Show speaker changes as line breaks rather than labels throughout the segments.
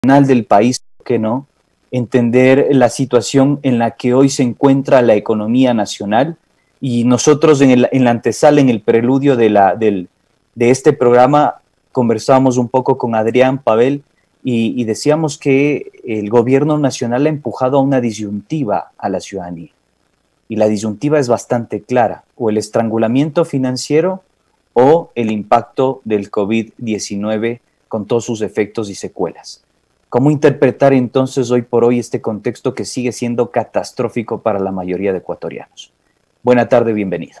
del país, ¿por qué no? Entender la situación en la que hoy se encuentra la economía nacional, y nosotros en la antesala, en el preludio de este programa, conversábamos un poco con Adrián Pavel y decíamos que el gobierno nacional ha empujado a una disyuntiva a la ciudadanía, y la disyuntiva es bastante clara: o el estrangulamiento financiero o el impacto del COVID-19 con todos sus efectos y secuelas. ¿Cómo interpretar entonces hoy por hoy este contexto que sigue siendo catastrófico para la mayoría de ecuatorianos? Buena tarde, bienvenido.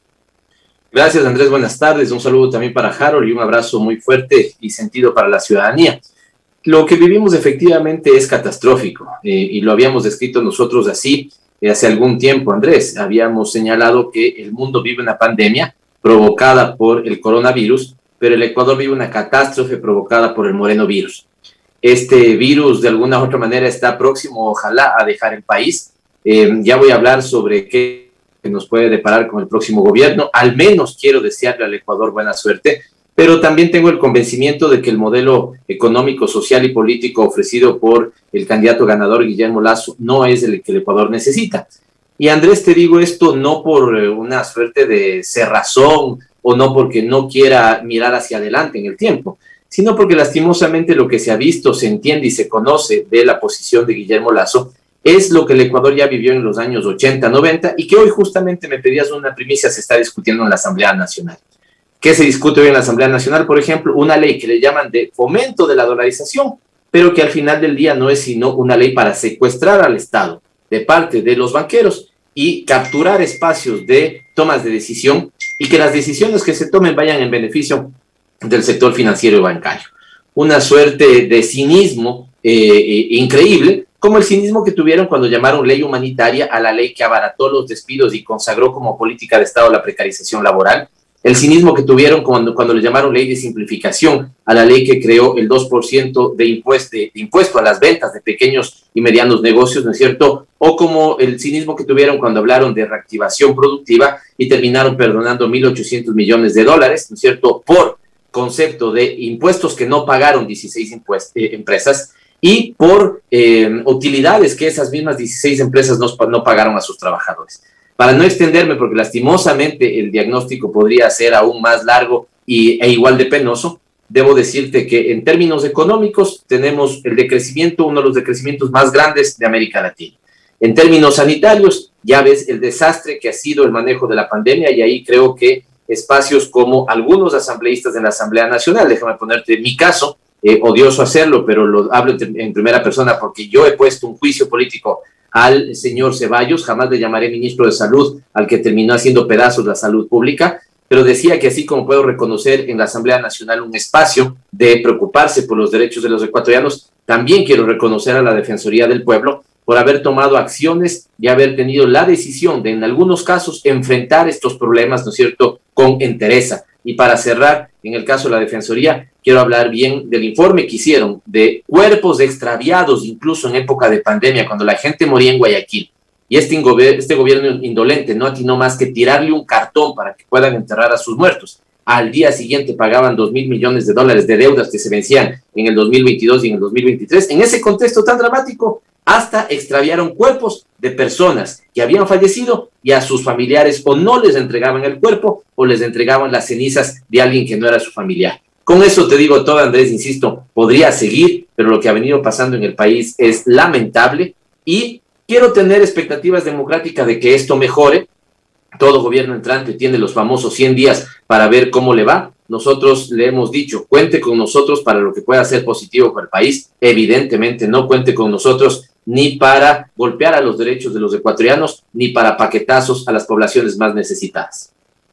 Gracias, Andrés, buenas tardes. Un saludo también para Harold y un abrazo muy fuerte y sentido para la ciudadanía. Lo que vivimos efectivamente es catastrófico, y lo habíamos descrito nosotros así hace algún tiempo, Andrés. Habíamos señalado que el mundo vive una pandemia provocada por el coronavirus, pero el Ecuador vive una catástrofe provocada por el morenovirus. Este virus de alguna u otra manera está próximo, ojalá, a dejar el país. Ya voy a hablar sobre qué nos puede deparar con el próximo gobierno. Al menos quiero desearle al Ecuador buena suerte, pero también tengo el convencimiento de que el modelo económico, social y político ofrecido por el candidato ganador Guillermo Lasso no es el que el Ecuador necesita. Y Andrés, te digo esto no por una suerte de cerrazón o no porque no quiera mirar hacia adelante en el tiempo, sino porque lastimosamente lo que se ha visto, se entiende y se conoce de la posición de Guillermo Lasso es lo que el Ecuador ya vivió en los años 80, 90 y que hoy justamente me pedías una primicia, se está discutiendo en la Asamblea Nacional. ¿Qué se discute hoy en la Asamblea Nacional? Por ejemplo, una ley que le llaman de fomento de la dolarización, pero que al final del día no es sino una ley para secuestrar al Estado de parte de los banqueros y capturar espacios de tomas de decisión y que las decisiones que se tomen vayan en beneficio del sector financiero y bancario. Una suerte de cinismo increíble, como el cinismo que tuvieron cuando llamaron ley humanitaria a la ley que abarató los despidos y consagró como política de Estado la precarización laboral. El cinismo que tuvieron cuando le llamaron ley de simplificación a la ley que creó el 2% de impuesto a las ventas de pequeños y medianos negocios, ¿no es cierto? O como el cinismo que tuvieron cuando hablaron de reactivación productiva y terminaron perdonando 1.800 millones de dólares, ¿no es cierto?, por concepto de impuestos que no pagaron 16 empresas y por utilidades que esas mismas 16 empresas no pagaron a sus trabajadores. Para no extenderme, porque lastimosamente el diagnóstico podría ser aún más largo e igual de penoso, debo decirte que en términos económicos tenemos el decrecimiento, uno de los decrecimientos más grandes de América Latina. En términos sanitarios, ya ves el desastre que ha sido el manejo de la pandemia, y ahí creo que espacios como algunos asambleístas en la Asamblea Nacional, déjame ponerte mi caso, odioso hacerlo, pero lo hablo en primera persona porque yo he puesto un juicio político al señor Ceballos, jamás le llamaré ministro de Salud al que terminó haciendo pedazos la salud pública, pero decía que así como puedo reconocer en la Asamblea Nacional un espacio de preocuparse por los derechos de los ecuatorianos, también quiero reconocer a la Defensoría del Pueblo por haber tomado acciones y haber tenido la decisión de, en algunos casos, enfrentar estos problemas, ¿no es cierto?, con entereza. Y para cerrar, en el caso de la Defensoría, quiero hablar bien del informe que hicieron de cuerpos extraviados, incluso en época de pandemia, cuando la gente moría en Guayaquil. Y este gobierno indolente no atinó más que tirarle un cartón para que puedan enterrar a sus muertos. Al día siguiente pagaban 2.000 millones de dólares de deudas que se vencían en el 2022 y en el 2023. En ese contexto tan dramático, hasta extraviaron cuerpos de personas que habían fallecido y a sus familiares o no les entregaban el cuerpo o les entregaban las cenizas de alguien que no era su familiar. Con eso te digo todo, Andrés, insisto, podría seguir, pero lo que ha venido pasando en el país es lamentable y quiero tener expectativas democráticas de que esto mejore. Todo gobierno entrante tiene los famosos 100 días para ver cómo le va. Nosotros le hemos dicho, cuente con nosotros para lo que pueda ser positivo para el país. Evidentemente no cuente con nosotros ni para golpear a los derechos de los ecuatorianos, ni para paquetazos a las poblaciones más necesitadas.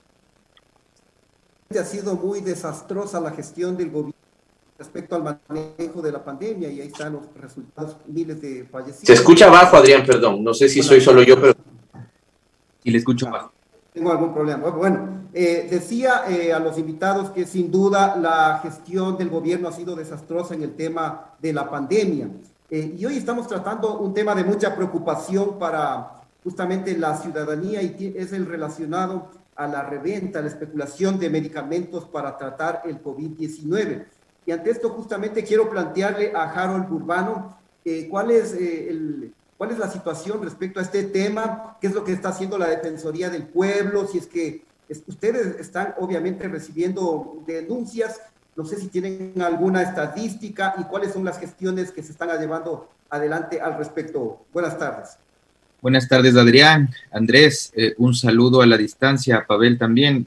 Ha sido muy desastrosa la gestión del gobierno respecto al manejo de la pandemia y ahí están los resultados, miles de fallecidos.
Se escucha bajo, Adrián, perdón. No sé si soy solo yo, pero...
Y le escucho bajo.
Tengo algún problema. Bueno, decía a los invitados que sin duda la gestión del gobierno ha sido desastrosa en el tema de la pandemia. Y hoy estamos tratando un tema de mucha preocupación para justamente la ciudadanía y es el relacionado a la reventa, a la especulación de medicamentos para tratar el COVID-19. Y ante esto justamente quiero plantearle a Harold Urbano cuál es la situación respecto a este tema, qué es lo que está haciendo la Defensoría del Pueblo, si es que ustedes están obviamente recibiendo denuncias, no sé si tienen alguna estadística y cuáles son las gestiones que se están llevando adelante al respecto. Buenas tardes.
Buenas tardes, Adrián, Andrés, un saludo a la distancia, a Pavel también,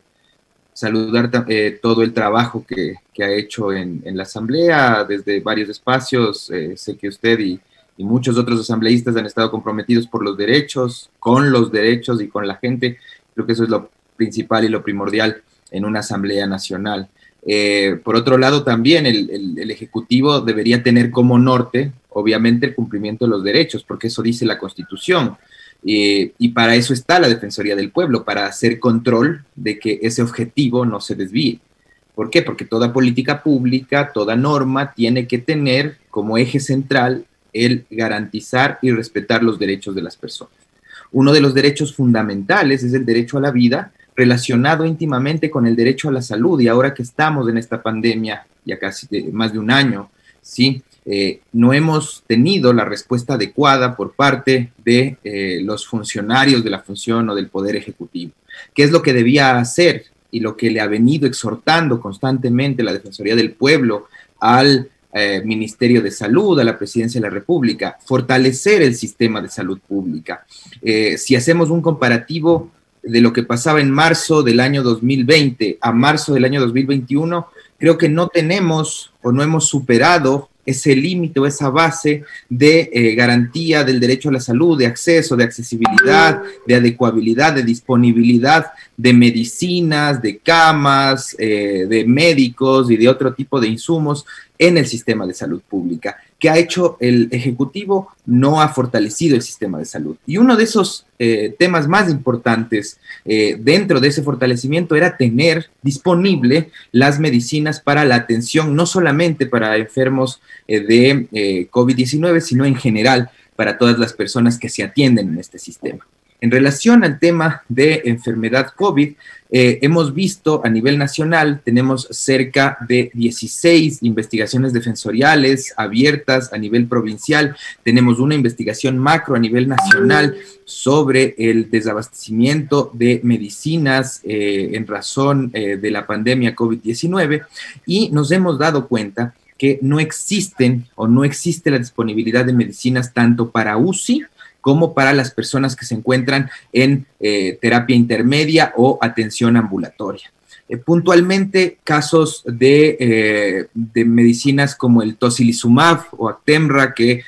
saludar todo el trabajo que ha hecho en la Asamblea desde varios espacios. Sé que usted y muchos otros asambleístas han estado comprometidos por los derechos, con los derechos y con la gente. Creo que eso es lo principal y lo primordial en una Asamblea Nacional. Por otro lado, también el Ejecutivo debería tener como norte, obviamente, el cumplimiento de los derechos, porque eso dice la Constitución. Y para eso está la Defensoría del Pueblo, para hacer control de que ese objetivo no se desvíe. ¿Por qué? Porque toda política pública, toda norma tiene que tener como eje central el garantizar y respetar los derechos de las personas. Uno de los derechos fundamentales es el derecho a la vida, relacionado íntimamente con el derecho a la salud, y ahora que estamos en esta pandemia, ya casi más de un año, ¿sí? No hemos tenido la respuesta adecuada por parte de los funcionarios de la función o del Poder Ejecutivo. ¿Qué es lo que debía hacer y lo que le ha venido exhortando constantemente la Defensoría del Pueblo al Ministerio de Salud, a la Presidencia de la República? Fortalecer el sistema de salud pública. Si hacemos un comparativo de lo que pasaba en marzo del año 2020 a marzo del año 2021, creo que no tenemos o no hemos superado ese límite o esa base de garantía del derecho a la salud, de acceso, de accesibilidad, de adecuabilidad, de disponibilidad de medicinas, de camas, de médicos y de otro tipo de insumos en el sistema de salud pública. ¿Qué ha hecho el Ejecutivo? No ha fortalecido el sistema de salud. Y uno de esos temas más importantes dentro de ese fortalecimiento era tener disponible las medicinas para la atención, no solamente para enfermos de COVID-19, sino en general para todas las personas que se atienden en este sistema. En relación al tema de enfermedad COVID, hemos visto a nivel nacional, tenemos cerca de 16 investigaciones defensoriales abiertas a nivel provincial, tenemos una investigación macro a nivel nacional sobre el desabastecimiento de medicinas en razón de la pandemia COVID-19, y nos hemos dado cuenta que no existen o no existe la disponibilidad de medicinas tanto para UCI como para las personas que se encuentran en terapia intermedia o atención ambulatoria. Puntualmente, casos de medicinas como el tocilizumab o Actemra, que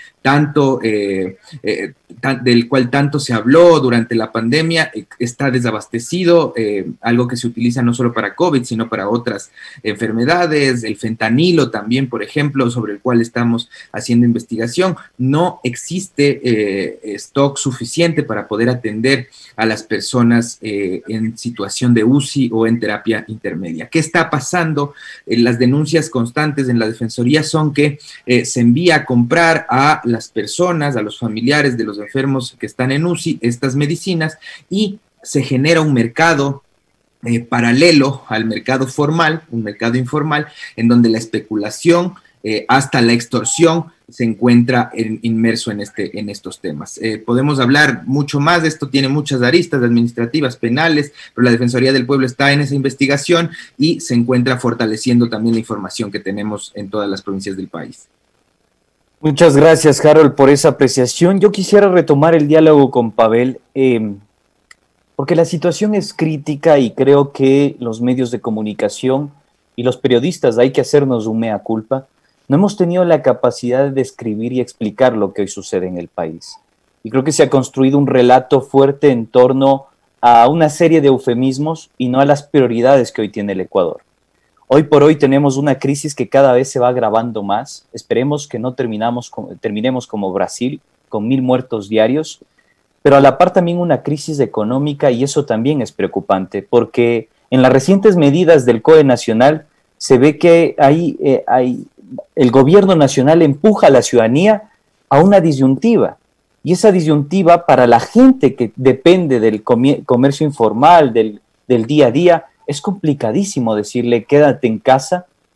del cual tanto se habló durante la pandemia, está desabastecido, algo que se utiliza no solo para COVID, sino para otras enfermedades. El fentanilo también, por ejemplo, sobre el cual estamos haciendo investigación. No existe stock suficiente para poder atender a las personas en situación de UCI o en terapia intermedia. ¿Qué está pasando? Las denuncias constantes en la Defensoría son que se envía a comprar a las personas, a los familiares de los enfermos que están en UCI, estas medicinas, y se genera un mercado paralelo al mercado formal, un mercado informal, en donde la especulación hasta la extorsión se encuentra inmerso en estos temas. Podemos hablar mucho más de esto, tiene muchas aristas administrativas, penales, pero la Defensoría del Pueblo está en esa investigación y se encuentra fortaleciendo también la información que tenemos en todas las provincias del país.
Muchas gracias, Harold, por esa apreciación. Yo quisiera retomar el diálogo con Pavel, porque la situación es crítica y creo que los medios de comunicación y los periodistas, hay que hacernos un mea culpa, no hemos tenido la capacidad de describir y explicar lo que hoy sucede en el país. Y creo que se ha construido un relato fuerte en torno a una serie de eufemismos y no a las prioridades que hoy tiene el Ecuador. Hoy por hoy tenemos una crisis que cada vez se va agravando más. Esperemos que no terminemos como Brasil, con 1.000 muertos diarios, pero a la par también una crisis económica, y eso también es preocupante, porque en las recientes medidas del COE Nacional se ve que el gobierno nacional empuja a la ciudadanía a una disyuntiva, y esa disyuntiva para la gente que depende del comercio informal, del día a día, es complicadísimo decirle quédate en casa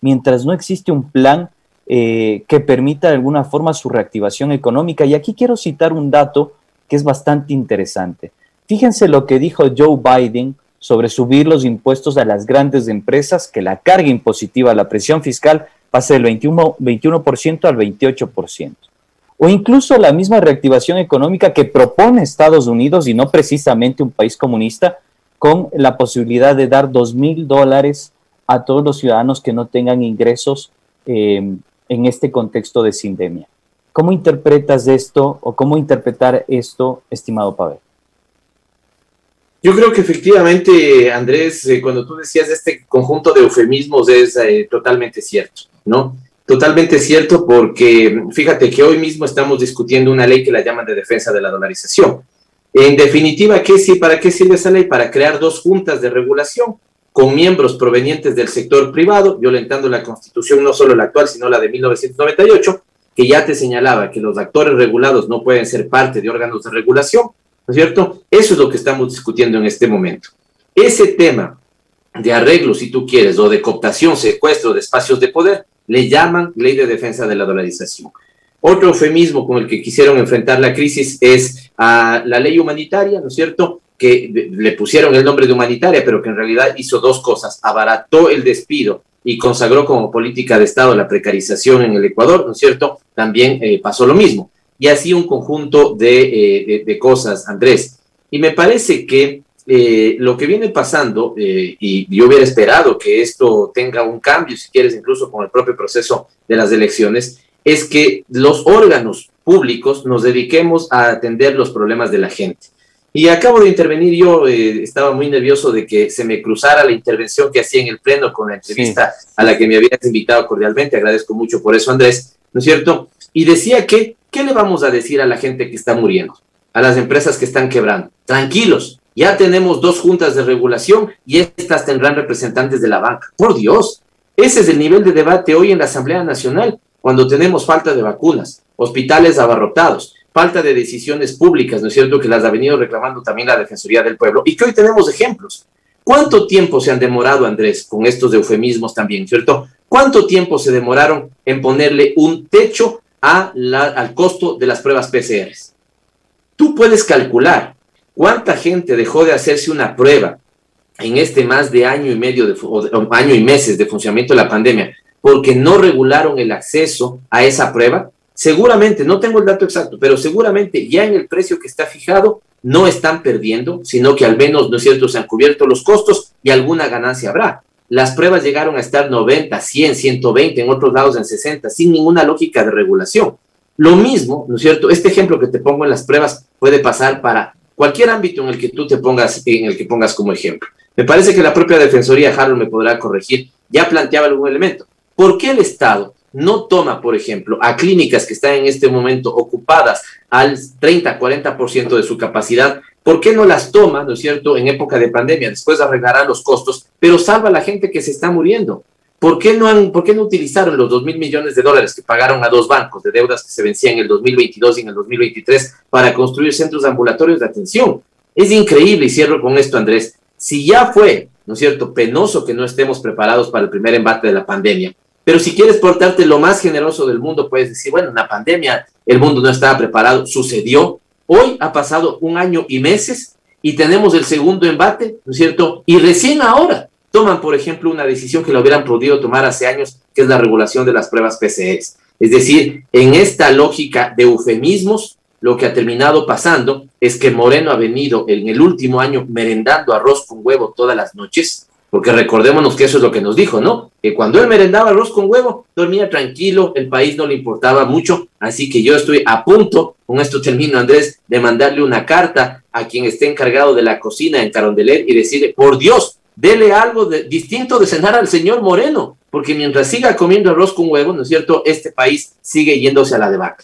mientras no existe un plan que permita de alguna forma su reactivación económica. Y aquí quiero citar un dato que es bastante interesante. Fíjense lo que dijo Joe Biden sobre subir los impuestos a las grandes empresas, que la carga impositiva, la presión fiscal, pase del 21% al 28%. O incluso la misma reactivación económica que propone Estados Unidos, y no precisamente un país comunista, con la posibilidad de dar $2,000 a todos los ciudadanos que no tengan ingresos en este contexto de sindemia. ¿Cómo interpretas esto o cómo interpretar esto, estimado Pavel?
Yo creo que efectivamente, Andrés, cuando tú decías este conjunto de eufemismos es totalmente cierto, ¿no? Totalmente cierto porque fíjate que hoy mismo estamos discutiendo una ley que la llaman de defensa de la dolarización. En definitiva, ¿para qué sirve esa ley? Para crear dos juntas de regulación con miembros provenientes del sector privado, violentando la Constitución, no solo la actual, sino la de 1998, que ya te señalaba que los actores regulados no pueden ser parte de órganos de regulación, ¿no es cierto? Eso es lo que estamos discutiendo en este momento. Ese tema de arreglo, si tú quieres, o de cooptación, secuestro de espacios de poder, le llaman Ley de Defensa de la Dolarización. Otro eufemismo con el que quisieron enfrentar la crisis es a la ley humanitaria, ¿no es cierto?, que le pusieron el nombre de humanitaria, pero que en realidad hizo dos cosas: abarató el despido y consagró como política de Estado la precarización en el Ecuador, ¿no es cierto? También pasó lo mismo. Y así un conjunto de cosas, Andrés. Y me parece que lo que viene pasando, y yo hubiera esperado que esto tenga un cambio, si quieres, incluso con el propio proceso de las elecciones, es que los órganos públicos nos dediquemos a atender los problemas de la gente. Y acabo de intervenir, yo estaba muy nervioso de que se me cruzara la intervención que hacía en el Pleno con la entrevista a la que me habías invitado cordialmente, agradezco mucho por eso, Andrés, ¿no es cierto? Y decía que, ¿qué le vamos a decir a la gente que está muriendo? A las empresas que están quebrando. Tranquilos, ya tenemos dos juntas de regulación y estas tendrán representantes de la banca. Por Dios, ese es el nivel de debate hoy en la Asamblea Nacional, cuando tenemos falta de vacunas, hospitales abarrotados, falta de decisiones públicas, ¿no es cierto?, que las ha venido reclamando también la Defensoría del Pueblo, y que hoy tenemos ejemplos. ¿Cuánto tiempo se han demorado, Andrés, con estos eufemismos también, ¿cierto? ¿Cuánto tiempo se demoraron en ponerle un techo al costo de las pruebas PCR? Tú puedes calcular cuánta gente dejó de hacerse una prueba en este más de año y medio, año y meses de funcionamiento de la pandemia, porque no regularon el acceso a esa prueba. Seguramente, no tengo el dato exacto, pero seguramente ya en el precio que está fijado no están perdiendo, sino que al menos, ¿no es cierto?, se han cubierto los costos y alguna ganancia habrá. Las pruebas llegaron a estar 90, 100, 120, en otros lados en 60, sin ninguna lógica de regulación. Lo mismo, ¿no es cierto?, este ejemplo que te pongo en las pruebas puede pasar para cualquier ámbito en el que tú te pongas, en el que pongas como ejemplo. Me parece que la propia Defensoría, Harold me podrá corregir, ya planteaba algún elemento. ¿Por qué el Estado no toma, por ejemplo, a clínicas que están en este momento ocupadas al 30, 40% de su capacidad? ¿Por qué no las toma, no es cierto, en época de pandemia? Después arreglarán los costos, pero salva a la gente que se está muriendo. ¿Por qué no utilizaron los $2,000 millones que pagaron a dos bancos de deudas que se vencían en el 2022 y en el 2023 para construir centros ambulatorios de atención? Es increíble, y cierro con esto, Andrés, si ya fue, ¿no es cierto?, penoso que no estemos preparados para el primer embate de la pandemia, pero si quieres portarte lo más generoso del mundo, puedes decir, bueno, una pandemia, el mundo no estaba preparado, sucedió. Hoy ha pasado 1 año y meses y tenemos el segundo embate, ¿no es cierto? Y recién ahora toman, por ejemplo, una decisión que lo hubieran podido tomar hace años, que es la regulación de las pruebas PCR. Es decir, en esta lógica de eufemismos, lo que ha terminado pasando es que Moreno ha venido en el último año merendando arroz con huevo todas las noches, porque recordémonos que eso es lo que nos dijo, ¿no? Que cuando él merendaba arroz con huevo, dormía tranquilo, el país no le importaba mucho, así que yo estoy a punto, con esto termino, Andrés, de mandarle una carta a quien esté encargado de la cocina en Carondelet y decirle, por Dios, dele algo distinto de cenar al señor Moreno, porque mientras siga comiendo arroz con huevo, ¿no es cierto?, este país sigue yéndose a la debacle.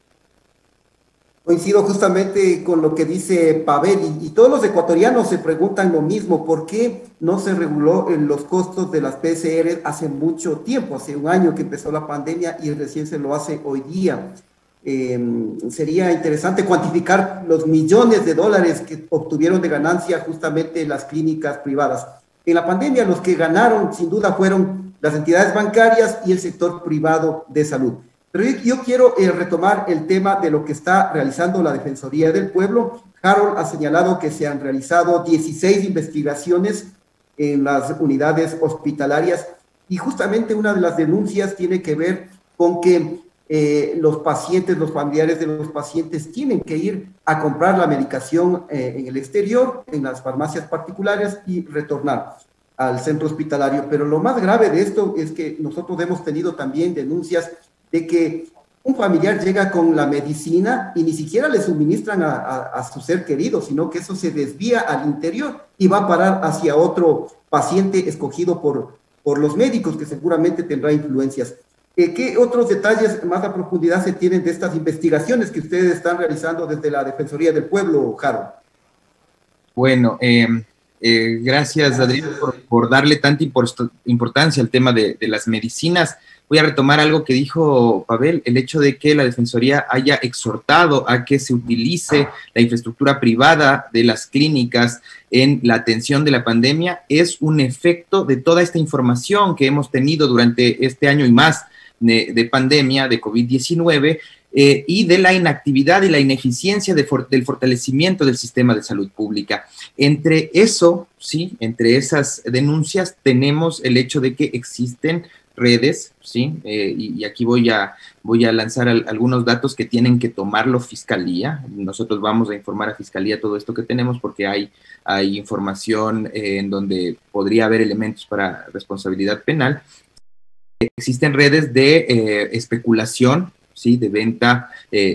Coincido justamente con lo que dice Pavel, y todos los ecuatorianos se preguntan lo mismo: ¿por qué no se reguló los costos de las PCR hace mucho tiempo? Hace 1 año que empezó la pandemia y recién se lo hace hoy día. Sería interesante cuantificar los millones de dólares que obtuvieron de ganancia justamente las clínicas privadas. En la pandemia los que ganaron sin duda fueron las entidades bancarias y el sector privado de salud. Pero yo quiero retomar el tema de lo que está realizando la Defensoría del Pueblo. Harold ha señalado que se han realizado 16 investigaciones en las unidades hospitalarias y justamente una de las denuncias tiene que ver con que los pacientes, los familiares de los pacientes tienen que ir a comprar la medicación en el exterior, en las farmacias particulares y retornar al centro hospitalario. Pero lo más grave de esto es que nosotros hemos tenido también denuncias de que un familiar llega con la medicina y ni siquiera le suministran a su ser querido, sino que eso se desvía al interior y va a parar hacia otro paciente escogido por los médicos, que seguramente tendrá influencias. ¿Qué otros detalles más a profundidad se tienen de estas investigaciones que ustedes están realizando desde la Defensoría del Pueblo, Jaro?
Bueno, gracias, Adrián, por darle tanta importancia al tema de las medicinas. Voy a retomar algo que dijo Pavel, el hecho de que la Defensoría haya exhortado a que se utilice la infraestructura privada de las clínicas en la atención de la pandemia es un efecto de toda esta información que hemos tenido durante este año y más de pandemia, de COVID-19, y de la inactividad y la ineficiencia del fortalecimiento del sistema de salud pública. Entre eso, sí, entre esas denuncias tenemos el hecho de que existen redes, ¿sí? Y aquí voy a lanzar algunos datos que tienen que tomarlo Fiscalía. Nosotros vamos a informar a Fiscalía todo esto que tenemos porque hay información en donde podría haber elementos para responsabilidad penal. Existen redes de especulación, ¿sí? De venta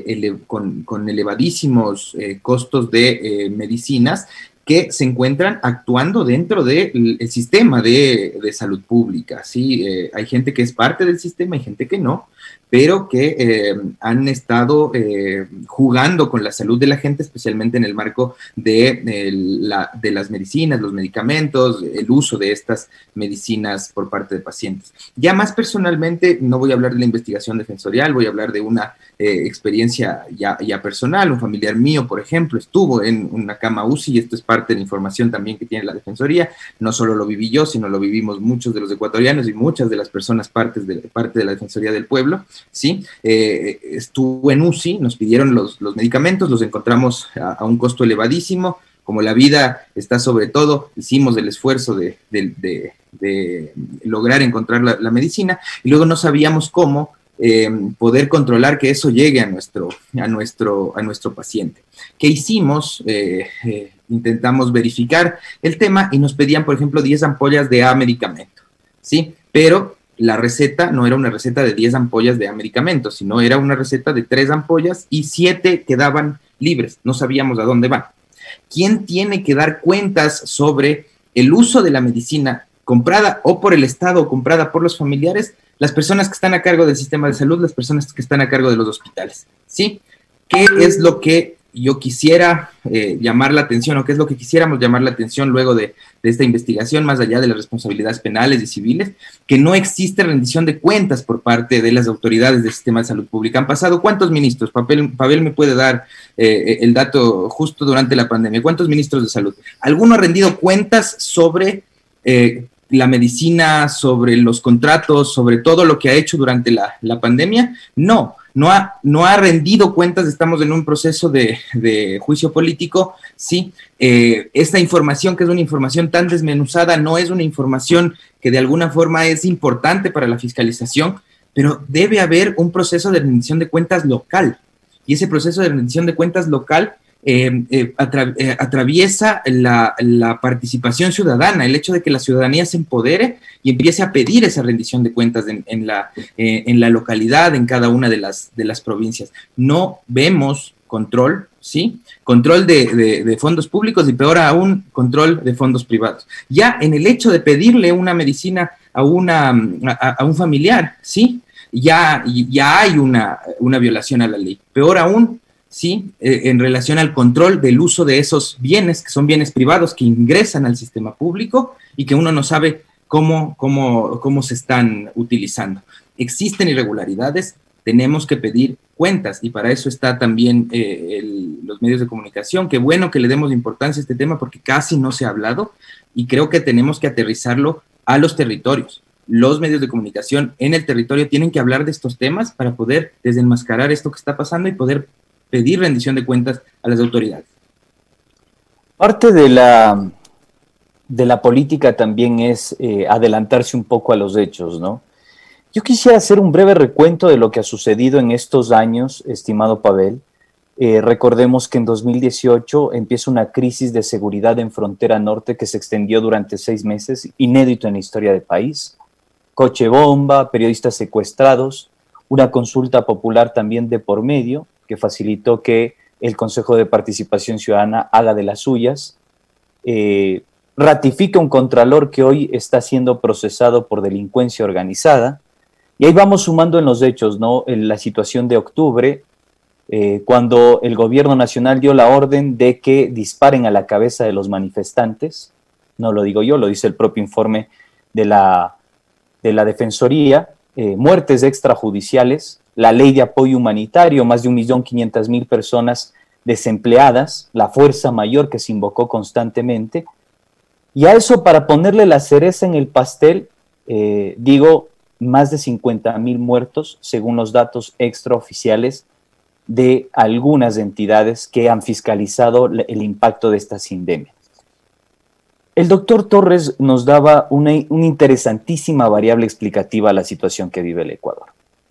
con elevadísimos costos de medicinas que se encuentran actuando dentro del sistema de salud pública, ¿sí? Hay gente que es parte del sistema, hay gente que no, pero que han estado jugando con la salud de la gente, especialmente en el marco de las medicinas, los medicamentos, el uso de estas medicinas por parte de pacientes. Ya más personalmente, no voy a hablar de la investigación defensorial, voy a hablar de una experiencia ya personal. Un familiar mío, por ejemplo, estuvo en una cama UCI, y esto es parte de la información también que tiene la Defensoría. No solo lo viví yo, sino lo vivimos muchos de los ecuatorianos y muchas de las personas parte de la Defensoría del Pueblo, ¿sí? Estuvo en UCI, nos pidieron los medicamentos, los encontramos a un costo elevadísimo. Como la vida está sobre todo, hicimos el esfuerzo de lograr encontrar la medicina, y luego no sabíamos cómo poder controlar que eso llegue a nuestro paciente. ¿Qué hicimos? Intentamos verificar el tema y nos pedían, por ejemplo, 10 ampollas de A medicamento, ¿sí? Pero la receta no era una receta de 10 ampollas de A medicamento, sino era una receta de 3 ampollas y 7 quedaban libres, no sabíamos a dónde van. ¿Quién tiene que dar cuentas sobre el uso de la medicina comprada o por el Estado o comprada por los familiares? Las personas que están a cargo del sistema de salud, las personas que están a cargo de los hospitales, ¿sí? ¿Qué es lo que yo quisiera llamar la atención, o qué es lo que quisiéramos llamar la atención luego de esta investigación, más allá de las responsabilidades penales y civiles? Que no existe rendición de cuentas por parte de las autoridades del sistema de salud pública. ¿Han pasado cuántos ministros? Pavel me puede dar el dato justo durante la pandemia. ¿Cuántos ministros de salud? ¿Alguno ha rendido cuentas sobre la medicina, sobre los contratos, sobre todo lo que ha hecho durante la pandemia? No ha rendido cuentas. Estamos en un proceso de juicio político, ¿sí? Esta información, que es una información tan desmenuzada, no es una información que de alguna forma es importante para la fiscalización, pero debe haber un proceso de rendición de cuentas local, y ese proceso de rendición de cuentas local atraviesa la participación ciudadana, el hecho de que la ciudadanía se empodere y empiece a pedir esa rendición de cuentas en la localidad, en cada una de las provincias. No vemos control, ¿sí? Control de fondos públicos, y peor aún, control de fondos privados. Ya en el hecho de pedirle una medicina a un familiar, ¿sí? Ya hay una violación a la ley. Peor aún, ¿sí? En relación al control del uso de esos bienes, que son bienes privados que ingresan al sistema público y que uno no sabe cómo se están utilizando. Existen irregularidades, tenemos que pedir cuentas, y para eso está también los medios de comunicación. Qué bueno que le demos importancia a este tema porque casi no se ha hablado, y creo que tenemos que aterrizarlo a los territorios. los medios de comunicación en el territorio tienen que hablar de estos temas para poder desenmascarar esto que está pasando y poder pedir rendición de cuentas a las autoridades.
Parte de la política también es adelantarse un poco a los hechos, ¿no? Yo quisiera hacer un breve recuento de lo que ha sucedido en estos años, estimado Pavel. Recordemos que en 2018 empieza una crisis de seguridad en frontera norte que se extendió durante 6 meses, inédito en la historia del país. Coche bomba, periodistas secuestrados, una consulta popular también de por medio que facilitó que el Consejo de Participación Ciudadana haga de las suyas, ratifica un contralor que hoy está siendo procesado por delincuencia organizada, y ahí vamos sumando en los hechos, ¿no? En la situación de octubre, cuando el gobierno nacional dio la orden de que disparen a la cabeza de los manifestantes, no lo digo yo, lo dice el propio informe de la Defensoría, muertes extrajudiciales, la ley de apoyo humanitario, más de 1.500.000 personas desempleadas, la fuerza mayor que se invocó constantemente, y a eso, para ponerle la cereza en el pastel, digo, más de 50.000 muertos, según los datos extraoficiales de algunas entidades que han fiscalizado el impacto de esta sindemia. El doctor Torres nos daba una interesantísima variable explicativa a la situación que vive el Ecuador.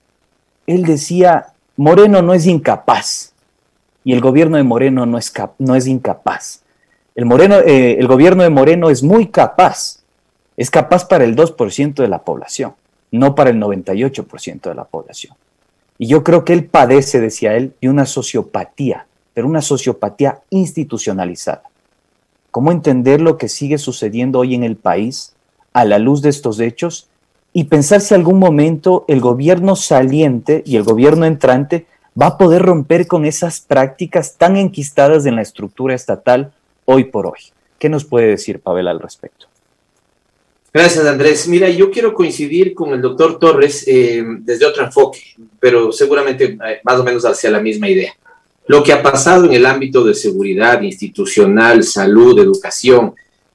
Él decía, Moreno no es incapaz, y el gobierno de Moreno no es incapaz. El gobierno de Moreno es muy capaz, es capaz para el 2% de la población, no para el 98% de la población. Y yo creo que él padece, decía él, de una sociopatía, pero una sociopatía institucionalizada. ¿Cómo entender lo que sigue sucediendo hoy en el país a la luz de estos hechos y pensar si algún momento el gobierno saliente y el gobierno entrante va a poder romper con esas prácticas tan enquistadas en la estructura estatal hoy por hoy? ¿Qué nos puede decir Pavel al respecto?
Gracias, Andrés. Mira, yo quiero coincidir con el doctor Torres desde otro enfoque, pero seguramente más o menos hacia la misma idea. Lo que ha pasado en el ámbito de seguridad institucional, salud, educación.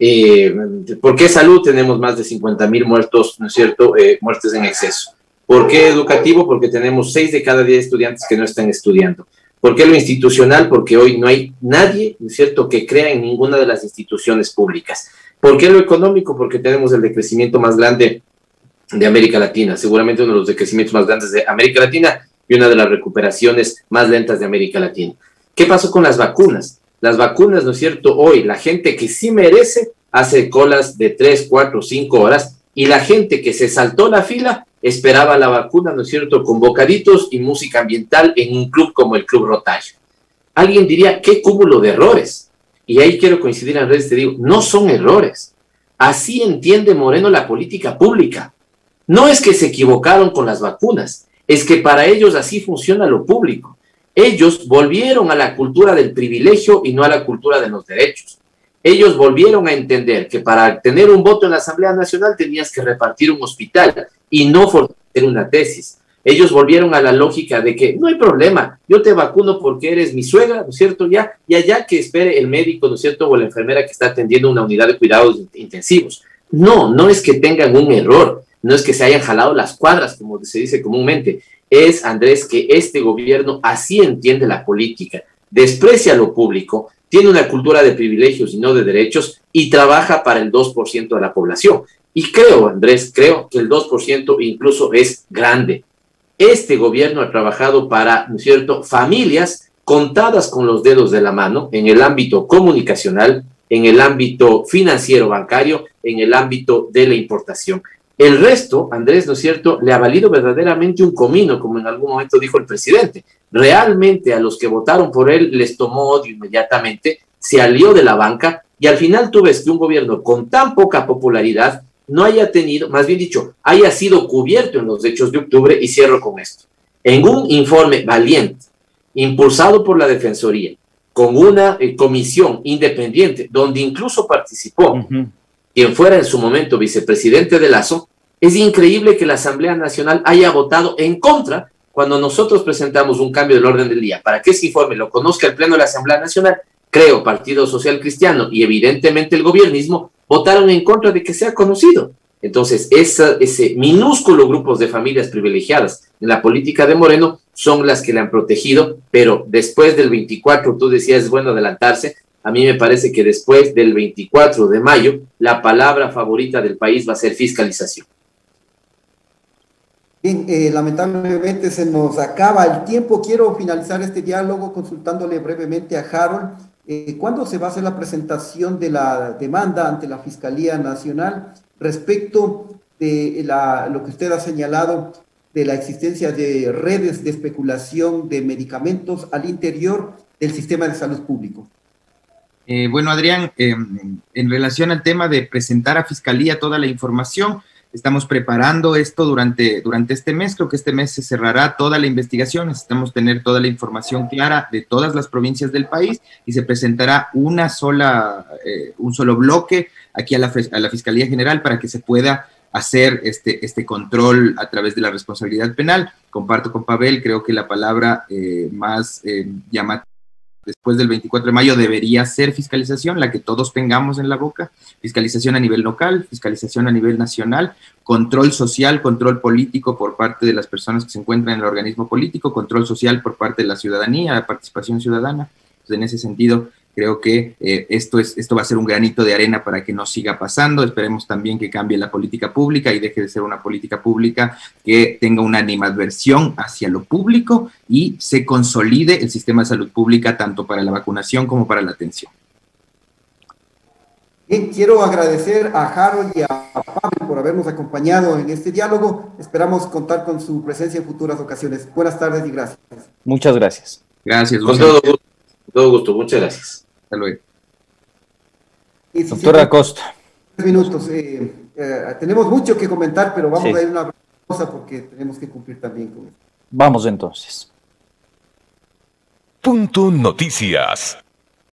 ¿Por qué salud tenemos más de 50.000 muertos, ¿no es cierto? Muertes en exceso. ¿Por qué educativo? Porque tenemos 6 de cada 10 estudiantes que no están estudiando. ¿Por qué lo institucional? Porque hoy no hay nadie, ¿no es cierto?, que crea en ninguna de las instituciones públicas. ¿Por qué lo económico? Porque tenemos el decrecimiento más grande de América Latina, seguramente uno de los decrecimientos más grandes de América Latina y una de las recuperaciones más lentas de América Latina. ¿Qué pasó con las vacunas? Las vacunas, ¿no es cierto? Hoy la gente que sí merece hace colas de 3, 4, 5 horas y la gente que se saltó la fila esperaba la vacuna, ¿no es cierto?, con bocaditos y música ambiental en un club como el Club Rotario. Alguien diría, ¿qué cúmulo de errores? Y ahí quiero coincidir, Andrés, te digo, no son errores. Así entiende Moreno la política pública. No es que se equivocaron con las vacunas, es que para ellos así funciona lo público. Ellos volvieron a la cultura del privilegio y no a la cultura de los derechos. Ellos volvieron a entender que para tener un voto en la Asamblea Nacional tenías que repartir un hospital y no fortalecer una tesis. Ellos volvieron a la lógica de que no hay problema, yo te vacuno porque eres mi suegra, ¿no es cierto? Ya, y allá que espere el médico, ¿no es cierto? O la enfermera que está atendiendo una unidad de cuidados intensivos. No es que tengan un error, no es que se hayan jalado las cuadras, como se dice comúnmente. Es, Andrés, que este gobierno así entiende la política, desprecia lo público, tiene una cultura de privilegios y no de derechos y trabaja para el 2% de la población. Y creo, Andrés, creo que el 2% incluso es grande. Este gobierno ha trabajado para, ¿no es cierto?, familias contadas con los dedos de la mano en el ámbito comunicacional, en el ámbito financiero bancario, en el ámbito de la importación. El resto, Andrés, ¿no es cierto?, le ha valido verdaderamente un comino, como en algún momento dijo el presidente. Realmente a los que votaron por él les tomó odio inmediatamente, se alió de la banca y al final tú ves que un gobierno con tan poca popularidad no haya tenido, más bien dicho, haya sido cubierto en los hechos de octubre, y cierro con esto. En un informe valiente, impulsado por la Defensoría, con una comisión independiente, donde incluso participó quien fuera en su momento vicepresidente de Lazo, es increíble que la Asamblea Nacional haya votado en contra cuando nosotros presentamos un cambio del orden del día. Para que ese informe lo conozca el Pleno de la Asamblea Nacional, creo, Partido Social Cristiano y evidentemente el gobiernismo, votaron en contra de que sea conocido. Entonces, ese minúsculo grupos de familias privilegiadas en la política de Moreno son las que le han protegido, pero después del 24, tú decías, es bueno adelantarse, a mí me parece que después del 24 de mayo, la palabra favorita del país va a ser fiscalización.
Bien, lamentablemente se nos acaba el tiempo. Quiero finalizar este diálogo consultándole brevemente a Harold. ¿Cuándo se va a hacer la presentación de la demanda ante la Fiscalía Nacional respecto de lo que usted ha señalado de la existencia de redes de especulación de medicamentos al interior del sistema de salud público?
Bueno, Adrián, en relación al tema de presentar a Fiscalía toda la información, estamos preparando esto durante este mes. Creo que este mes se cerrará toda la investigación. Necesitamos tener toda la información clara de todas las provincias del país y se presentará un solo bloque aquí a la Fiscalía General para que se pueda hacer este control a través de la responsabilidad penal. Comparto con Pavel, creo que la palabra más llamativa después del 24 de mayo debería ser fiscalización, la que todos tengamos en la boca, fiscalización a nivel local, fiscalización a nivel nacional, control social, control político por parte de las personas que se encuentran en el organismo político, control social por parte de la ciudadanía, participación ciudadana. Entonces, en ese sentido, creo que esto va a ser un granito de arena para que no siga pasando. Esperemos también que cambie la política pública y deje de ser una política pública que tenga una animadversión hacia lo público y se consolide el sistema de salud pública tanto para la vacunación como para la atención.
Bien, quiero agradecer a Harold y a Pablo por habernos acompañado en este diálogo. Esperamos contar con su presencia en futuras ocasiones. Buenas tardes y gracias.
Muchas gracias.
Gracias.
Con todo gusto. Muchas gracias.
Hasta luego.
Doctora Acosta.
3 minutos. Tenemos mucho que comentar, pero vamos a ir a una pausa porque tenemos que cumplir también con esto.
Vamos entonces.
Punto Noticias.